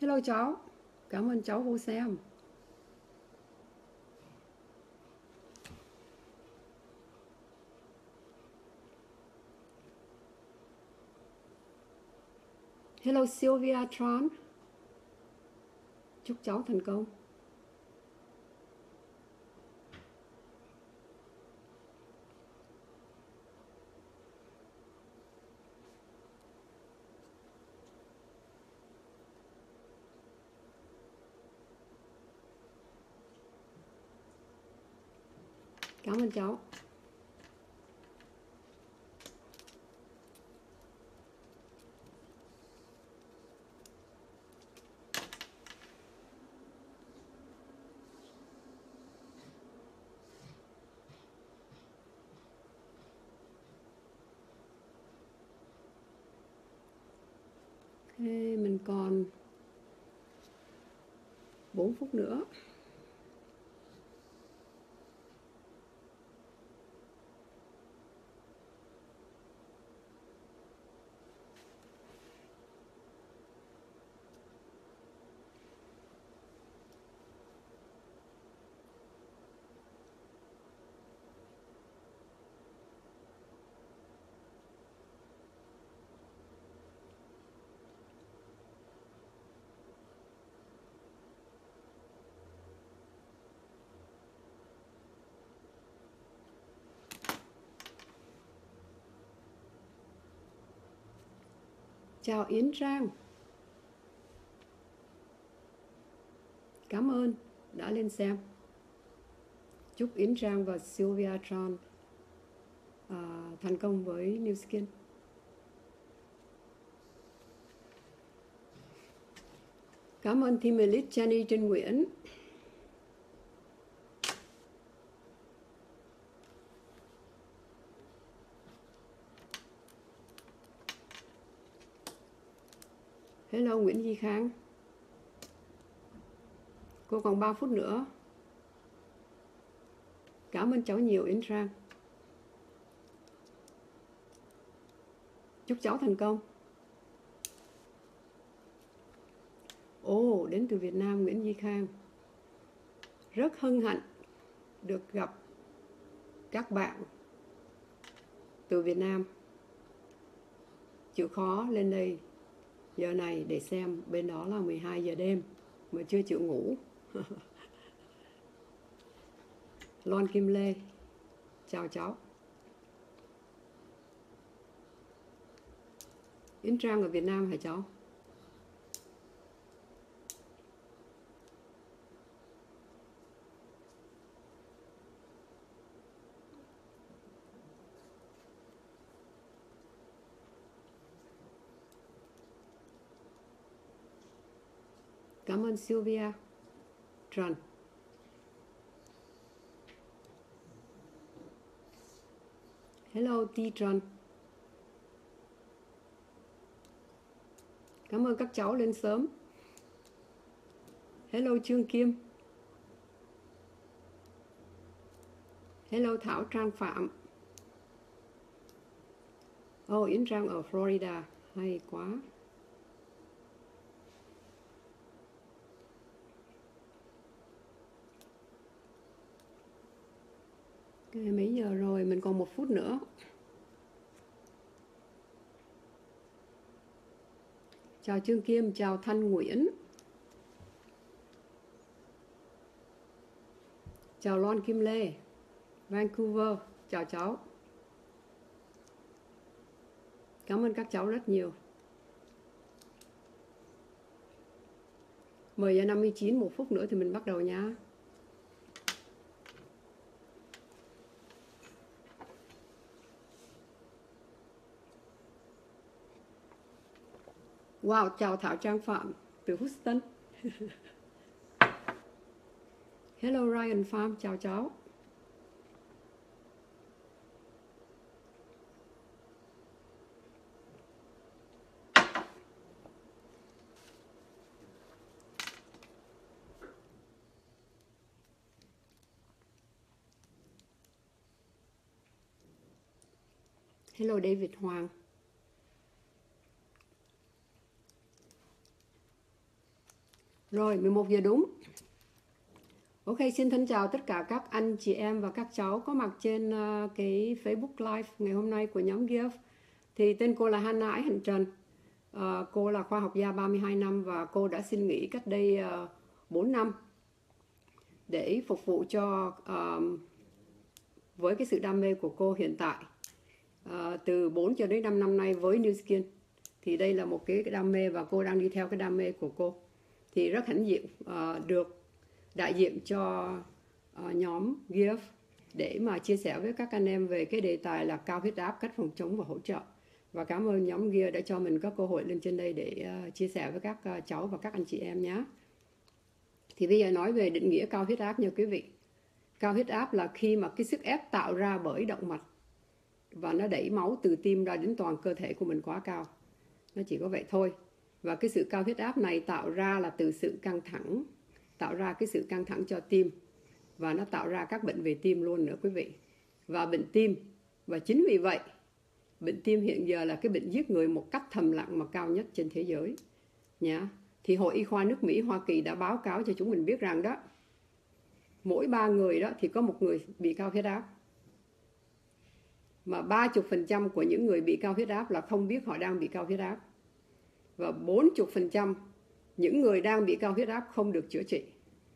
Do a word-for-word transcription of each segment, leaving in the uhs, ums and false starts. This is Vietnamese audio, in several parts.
Hello cháu, cảm ơn cháu vô xem. Hello Sylvia Tron, chúc cháu thành công. Cảm ơn cháu. Thế mình còn bốn phút nữa. Chào Yến Trang. Cảm ơn đã lên xem. Chúc Yến Trang và Sylvia Tron à, thành công với New Skin. Cảm ơn Team Elite Jenny Trinh Nguyễn. Hello Nguyễn Duy Khang. Cô còn ba phút nữa. Cảm ơn cháu nhiều Yến Trang. Chúc cháu thành công. Ồ, oh, đến từ Việt Nam Nguyễn Duy Khang. Rất hân hạnh được gặp các bạn từ Việt Nam. Chịu khó lên đây giờ này để xem, bên đó là mười hai giờ đêm mà chưa chịu ngủ. Loan Kim Lê, chào cháu. Yến Trang ở Việt Nam hả cháu? Cảm ơn Sylvia Trần. Hello T Trần. Cảm ơn các cháu lên sớm. Hello Trương Kim. Hello Thảo Trang Phạm. Oh, Yến Trang ở Florida, hay quá. Okay, mấy giờ rồi? Mình còn một phút nữa. Chào Trương Kim, chào Thanh Nguyễn. Chào Loan Kim Lê, Vancouver, chào cháu. Cảm ơn các cháu rất nhiều. mười giờ năm mươi chín, một phút nữa thì mình bắt đầu nhá. Wow, chào Thảo Trang Phạm từ Houston. Hello Ryan Farm, chào cháu. Hello David Hoàng. Rồi, mười một giờ đúng. Ok, xin thân chào tất cả các anh chị em và các cháu có mặt trên uh, cái Facebook Live ngày hôm nay của nhóm Give. Thì tên cô là Hana Ái Hạnh Trần. Uh, cô là khoa học gia ba mươi hai năm và cô đã xin nghỉ cách đây uh, bốn năm để phục vụ cho uh, với cái sự đam mê của cô hiện tại. Uh, từ bốn cho đến năm năm nay với New Skin. Thì đây là một cái đam mê và cô đang đi theo cái đam mê của cô. Thì rất hãnh diện uh, được đại diện cho uh, nhóm Give để mà chia sẻ với các anh em về cái đề tài là cao huyết áp, cách phòng chống và hỗ trợ. Và cảm ơn nhóm Give đã cho mình có cơ hội lên trên đây để uh, chia sẻ với các uh, cháu và các anh chị em nhé. Thì bây giờ nói về định nghĩa cao huyết áp nha quý vị. Cao huyết áp là khi mà cái sức ép tạo ra bởi động mạch và nó đẩy máu từ tim ra đến toàn cơ thể của mình quá cao. Nó chỉ có vậy thôi. Và cái sự cao huyết áp này tạo ra là từ sự căng thẳng, tạo ra cái sự căng thẳng cho tim. Và nó tạo ra các bệnh về tim luôn nữa quý vị. Và bệnh tim, và chính vì vậy, bệnh tim hiện giờ là cái bệnh giết người một cách thầm lặng mà cao nhất trên thế giới. Nhá. Thì Hội Y khoa nước Mỹ, Hoa Kỳ đã báo cáo cho chúng mình biết rằng đó, mỗi ba người đó thì có một người bị cao huyết áp. Mà ba mươi phần trăm của những người bị cao huyết áp là không biết họ đang bị cao huyết áp. Và bốn mươi phần trăm những người đang bị cao huyết áp không được chữa trị.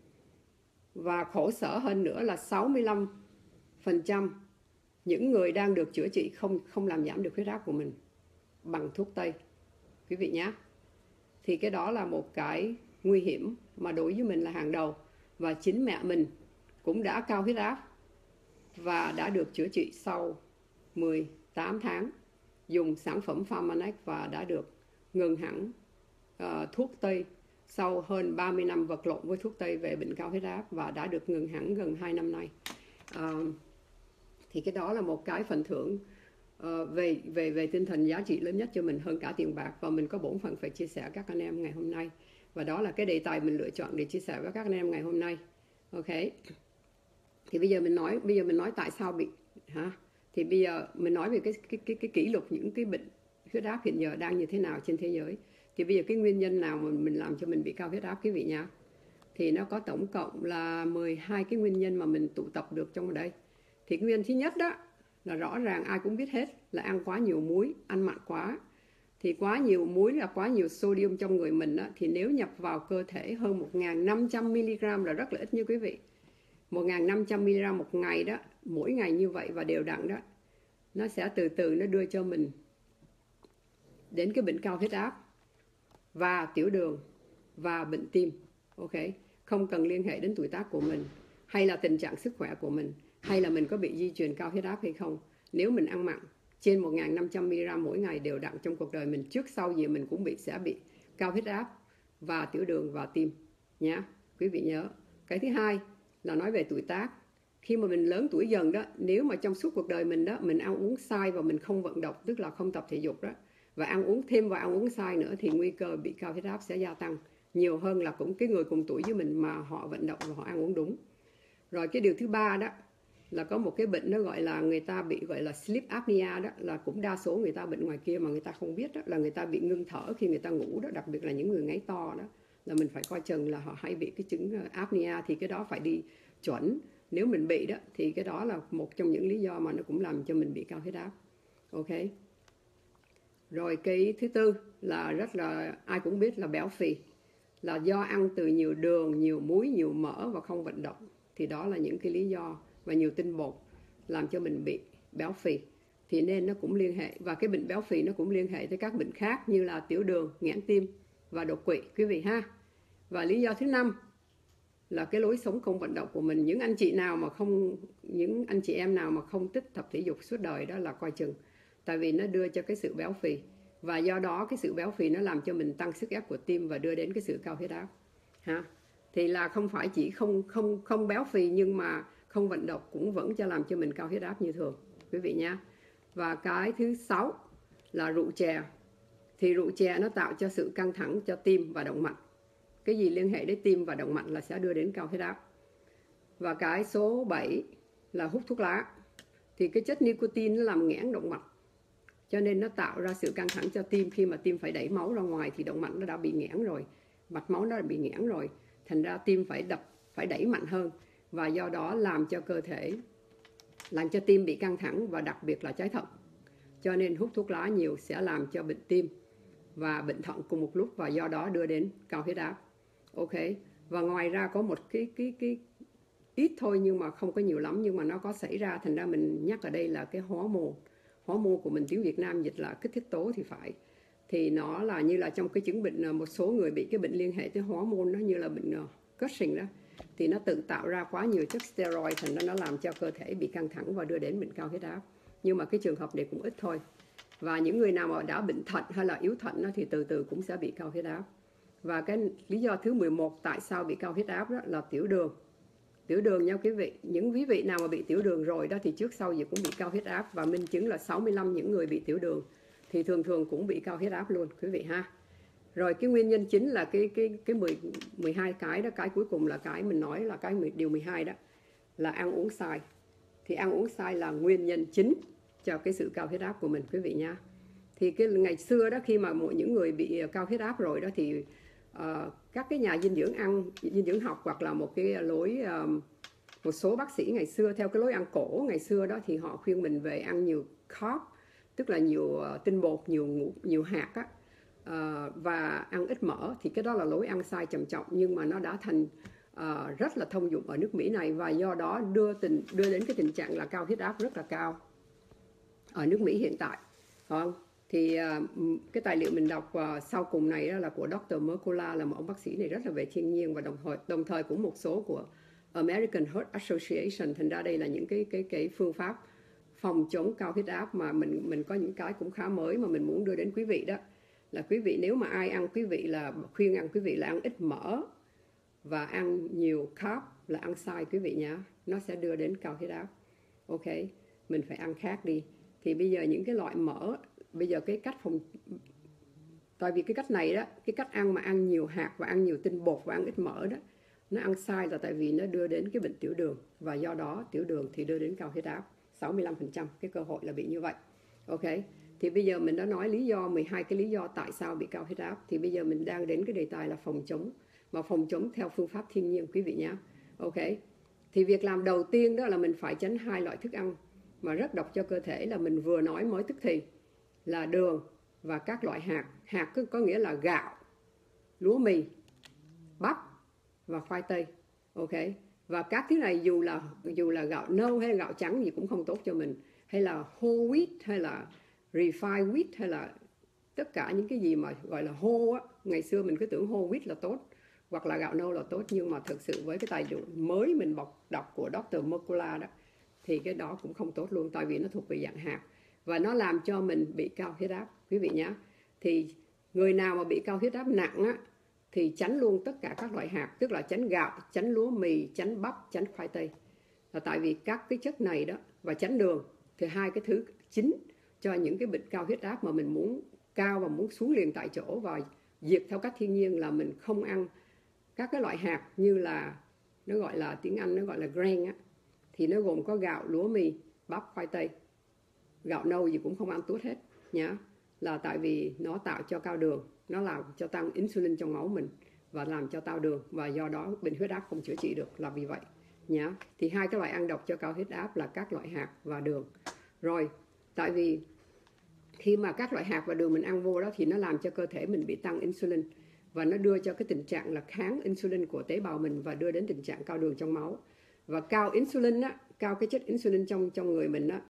Và khổ sở hơn nữa là sáu mươi lăm phần trăm những người đang được chữa trị không không làm giảm được huyết áp của mình bằng thuốc Tây. Quý vị nhé. Thì cái đó là một cái nguy hiểm mà đối với mình là hàng đầu. Và chính mẹ mình cũng đã cao huyết áp và đã được chữa trị sau mười tám tháng dùng sản phẩm Pharmanex và đã được ngừng hẳn uh, thuốc Tây sau hơn ba mươi năm vật lộn với thuốc Tây về bệnh cao huyết áp và đã được ngừng hẳn gần hai năm nay. Uh, thì cái đó là một cái phần thưởng uh, về về về tinh thần giá trị lớn nhất cho mình hơn cả tiền bạc, và mình có bổn phận phải chia sẻ các anh em ngày hôm nay. Và đó là cái đề tài mình lựa chọn để chia sẻ với các anh em ngày hôm nay. Ok. Thì bây giờ mình nói bây giờ mình nói tại sao bị hả? Thì bây giờ mình nói về cái cái cái cái kỷ lục những cái bệnh huyết áp hiện giờ đang như thế nào trên thế giới. Thì bây giờ cái nguyên nhân nào mà mình làm cho mình bị cao huyết áp quý vị nhá. Thì nó có tổng cộng là mười hai cái nguyên nhân mà mình tụ tập được trong đây. Thì nguyên nhân thứ nhất đó là rõ ràng ai cũng biết hết là ăn quá nhiều muối, ăn mặn quá. Thì quá nhiều muối là quá nhiều sodium trong người mình đó, thì nếu nhập vào cơ thể hơn một nghìn năm trăm mi-li-gam là rất là ít như quý vị. một nghìn năm trăm mi-li-gam một ngày đó, mỗi ngày như vậy và đều đặn đó, nó sẽ từ từ nó đưa cho mình đến cái bệnh cao huyết áp và tiểu đường và bệnh tim. Ok, không cần liên hệ đến tuổi tác của mình hay là tình trạng sức khỏe của mình hay là mình có bị di truyền cao huyết áp hay không. Nếu mình ăn mặn trên một nghìn năm trăm mi-li-gam mỗi ngày đều đặn trong cuộc đời mình, trước sau gì mình cũng bị sẽ bị cao huyết áp và tiểu đường và tim nhé. Quý vị nhớ. Cái thứ hai là nói về tuổi tác. Khi mà mình lớn tuổi dần đó, nếu mà trong suốt cuộc đời mình đó mình ăn uống sai và mình không vận động, tức là không tập thể dục đó, và ăn uống thêm và ăn uống sai nữa, thì nguy cơ bị cao huyết áp sẽ gia tăng nhiều hơn là cũng cái người cùng tuổi với mình mà họ vận động và họ ăn uống đúng. Rồi cái điều thứ ba đó là có một cái bệnh nó gọi là người ta bị gọi là sleep apnea đó, là cũng đa số người ta bệnh ngoài kia mà người ta không biết đó, là người ta bị ngưng thở khi người ta ngủ đó, đặc biệt là những người ngáy to đó, là mình phải coi chừng là họ hay bị cái chứng apnea, thì cái đó phải đi chuẩn. Nếu mình bị đó thì cái đó là một trong những lý do mà nó cũng làm cho mình bị cao huyết áp. Ok. Rồi cái thứ tư là rất là ai cũng biết là béo phì, là do ăn từ nhiều đường, nhiều muối, nhiều mỡ và không vận động. Thì đó là những cái lý do, và nhiều tinh bột làm cho mình bị béo phì. Thì nên nó cũng liên hệ, và cái bệnh béo phì nó cũng liên hệ tới các bệnh khác như là tiểu đường, nghẽn tim và đột quỵ quý vị ha. Và lý do thứ năm là cái lối sống không vận động của mình. Những anh chị nào mà không những anh chị em nào mà không thích tập thể dục suốt đời đó là coi chừng, tại vì nó đưa cho cái sự béo phì, và do đó cái sự béo phì nó làm cho mình tăng sức ép của tim và đưa đến cái sự cao huyết áp ha. Thì là không phải chỉ không không không béo phì nhưng mà không vận động cũng vẫn cho làm cho mình cao huyết áp như thường quý vị nha. Và cái thứ sáu là rượu chè. Thì rượu chè nó tạo cho sự căng thẳng cho tim và động mạch. Cái gì liên hệ đến tim và động mạch là sẽ đưa đến cao huyết áp. Và cái số bảy là hút thuốc lá. Thì cái chất nicotine nó làm nghẽn động mạch, cho nên nó tạo ra sự căng thẳng cho tim. Khi mà tim phải đẩy máu ra ngoài thì động mạch nó đã bị nghẽn rồi, mạch máu nó bị nghẽn rồi, thành ra tim phải đập, phải đẩy mạnh hơn, và do đó làm cho cơ thể, làm cho tim bị căng thẳng và đặc biệt là trái thận. Cho nên hút thuốc lá nhiều sẽ làm cho bệnh tim và bệnh thận cùng một lúc, và do đó đưa đến cao huyết áp. Ok. Và ngoài ra có một cái cái cái ít thôi nhưng mà không có nhiều lắm, nhưng mà nó có xảy ra, thành ra mình nhắc ở đây là cái hormone. Hormone của mình tiếng Việt Nam dịch là kích thích tố thì phải. Thì nó là như là trong cái chứng bệnh, một số người bị cái bệnh liên hệ tới hormone, nó như là bệnh Cushing đó, thì nó tự tạo ra quá nhiều chất steroid, thành ra nó làm cho cơ thể bị căng thẳng và đưa đến bệnh cao huyết áp. Nhưng mà cái trường hợp này cũng ít thôi. Và những người nào mà đã bệnh thận hay là yếu thận đó, thì từ từ cũng sẽ bị cao huyết áp. Và cái lý do thứ mười một tại sao bị cao huyết áp đó là tiểu đường. Tiểu đường nha quý vị. Những quý vị nào mà bị tiểu đường rồi đó thì trước sau gì cũng bị cao huyết áp. Và minh chứng là sáu mươi lăm những người bị tiểu đường thì thường thường cũng bị cao huyết áp luôn quý vị ha. Rồi cái nguyên nhân chính là cái cái cái mười, mười hai cái đó. Cái cuối cùng là cái mình nói là cái điều mười hai đó, là ăn uống sai. Thì ăn uống sai là nguyên nhân chính cho cái sự cao huyết áp của mình quý vị nha. Thì cái ngày xưa đó, khi mà mỗi những người bị cao huyết áp rồi đó thì uh, các cái nhà dinh dưỡng ăn, dinh dưỡng học hoặc là một cái lối uh, một số bác sĩ ngày xưa theo cái lối ăn cổ ngày xưa đó, thì họ khuyên mình về ăn nhiều carb, tức là nhiều uh, tinh bột, nhiều ngũ, nhiều hạt á, uh, và ăn ít mỡ. Thì cái đó là lối ăn sai trầm trọng, nhưng mà nó đã thành uh, rất là thông dụng ở nước Mỹ này, và do đó đưa tình đưa đến cái tình trạng là cao huyết áp rất là cao ở nước Mỹ hiện tại, không? Thì uh, cái tài liệu mình đọc uh, sau cùng này đó là của doctor Mercola, là một ông bác sĩ này rất là về thiên nhiên, và đồng thời đồng thời cũng một số của American Heart Association. Thành ra đây là những cái cái cái phương pháp phòng chống cao huyết áp mà mình mình có những cái cũng khá mới mà mình muốn đưa đến quý vị đó. Là quý vị nếu mà ai ăn, quý vị là khuyên ăn quý vị là ăn ít mỡ và ăn nhiều carb, là ăn sai quý vị nhá, nó sẽ đưa đến cao huyết áp. Ok, mình phải ăn khác đi. Thì bây giờ những cái loại mỡ, bây giờ cái cách phòng, tại vì cái cách này đó, cái cách ăn mà ăn nhiều hạt và ăn nhiều tinh bột và ăn ít mỡ đó, nó ăn sai là tại vì nó đưa đến cái bệnh tiểu đường, và do đó tiểu đường thì đưa đến cao huyết áp. Sáu mươi lăm phần trăm cái cơ hội là bị như vậy. Ok, thì bây giờ mình đã nói lý do, mười hai cái lý do tại sao bị cao huyết áp. Thì bây giờ mình đang đến cái đề tài là phòng chống, mà phòng chống theo phương pháp thiên nhiên quý vị nhé. Ok, thì việc làm đầu tiên đó là mình phải tránh hai loại thức ăn mà rất độc cho cơ thể, là mình vừa nói mới tức thì, là đường và các loại hạt. Hạt có nghĩa là gạo, lúa mì, bắp và khoai tây. Ok, và các thứ này dù là dù là gạo nâu hay gạo trắng gì cũng không tốt cho mình, hay là whole wheat hay là refined wheat, hay là tất cả những cái gì mà gọi là whole á. Ngày xưa mình cứ tưởng whole wheat là tốt hoặc là gạo nâu là tốt, nhưng mà thực sự với cái tài liệu mới mình bọc đọc của doctor Mercola đó, thì cái đó cũng không tốt luôn, tại vì nó thuộc về dạng hạt và nó làm cho mình bị cao huyết áp quý vị nhé. Thì người nào mà bị cao huyết áp nặng á, thì tránh luôn tất cả các loại hạt, tức là tránh gạo, tránh lúa mì, tránh bắp, tránh khoai tây, là tại vì các cái chất này đó, và tránh đường. Thì hai cái thứ chính cho những cái bệnh cao huyết áp mà mình muốn cao và muốn xuống liền tại chỗ và diệt theo cách thiên nhiên, là mình không ăn các cái loại hạt như là, nó gọi là tiếng Anh nó gọi là grain á, thì nó gồm có gạo, lúa mì, bắp, khoai tây. Gạo nâu gì cũng không ăn tốt hết nhá, là tại vì nó tạo cho cao đường, nó làm cho tăng insulin trong máu mình và làm cho cao đường, và do đó bệnh huyết áp không chữa trị được, là vì vậy nhá. Thì hai cái loại ăn độc cho cao huyết áp là các loại hạt và đường. Rồi, tại vì khi mà các loại hạt và đường mình ăn vô đó thì nó làm cho cơ thể mình bị tăng insulin, và nó đưa cho cái tình trạng là kháng insulin của tế bào mình, và đưa đến tình trạng cao đường trong máu. Và cao insulin á, cao cái chất insulin trong trong người mình á,